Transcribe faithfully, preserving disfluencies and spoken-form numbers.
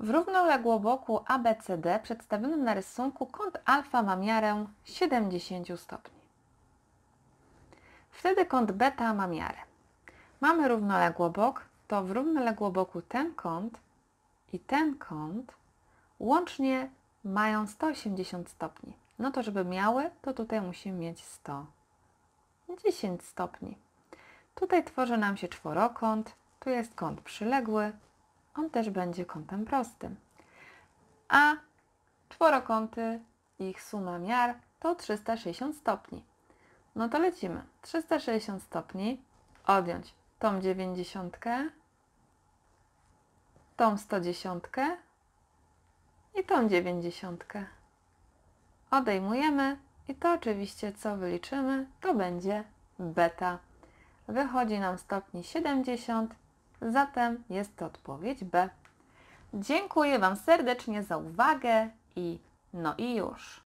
W równoległoboku A B C D przedstawionym na rysunku kąt alfa ma miarę siedemdziesiąt stopni. Wtedy kąt beta ma miarę. Mamy równoległobok, to w równoległoboku ten kąt i ten kąt łącznie mają sto osiemdziesiąt stopni. No to żeby miały, to tutaj musimy mieć sto dziesięć stopni. Tutaj tworzy nam się czworokąt, tu jest kąt przyległy, on też będzie kątem prostym. A czworokąty, ich suma miar to trzysta sześćdziesiąt stopni. No to lecimy. trzysta sześćdziesiąt stopni, odjąć tą dziewięćdziesiątkę, tą sto dziesiątkę i tą dziewięćdziesiątkę. Odejmujemy i to oczywiście co wyliczymy, to będzie beta. Wychodzi nam stopni siedemdziesiąt, zatem jest to odpowiedź B. Dziękuję Wam serdecznie za uwagę i no i już.